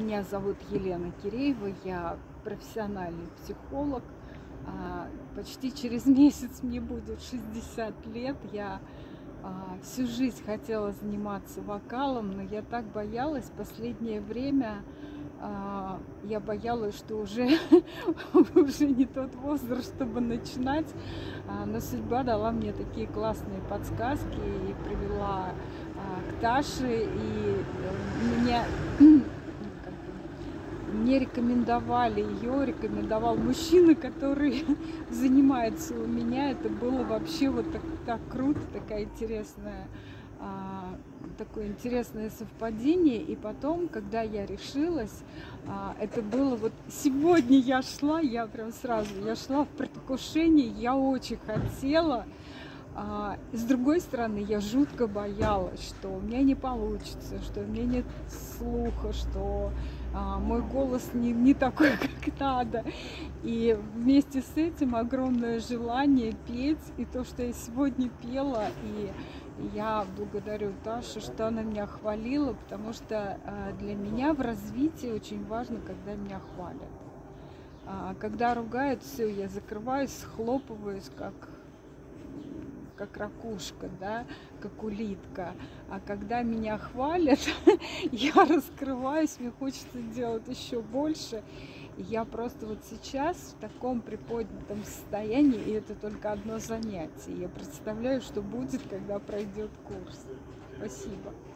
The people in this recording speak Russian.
Меня зовут Елена Киреева, я профессиональный психолог. Почти через месяц мне будет 60 лет. Я всю жизнь хотела заниматься вокалом, но я так боялась в последнее время. Я боялась, что уже не тот возраст, чтобы начинать. Но судьба дала мне такие классные подсказки и привела к Таше. И мне рекомендовали ее, рекомендовал мужчина, который занимается у меня. Это было вообще вот так круто, такое интересное совпадение. И потом, когда я решилась, это было вот сегодня я шла в предвкушении, я очень хотела. С другой стороны, я жутко боялась, что у меня не получится, что у меня нет слуха, что мой голос не такой, как надо. И вместе с этим огромное желание петь. И то, что я сегодня пела, и я благодарю Ташу, что она меня хвалила, потому что для меня в развитии очень важно, когда меня хвалят. Когда ругают, все, я закрываюсь, схлопываюсь, как ракушка, да, как улитка. А когда меня хвалят, я раскрываюсь, мне хочется делать еще больше. И я просто вот сейчас в таком приподнятом состоянии, и это только одно занятие. Я представляю, что будет, когда пройдет курс. Спасибо.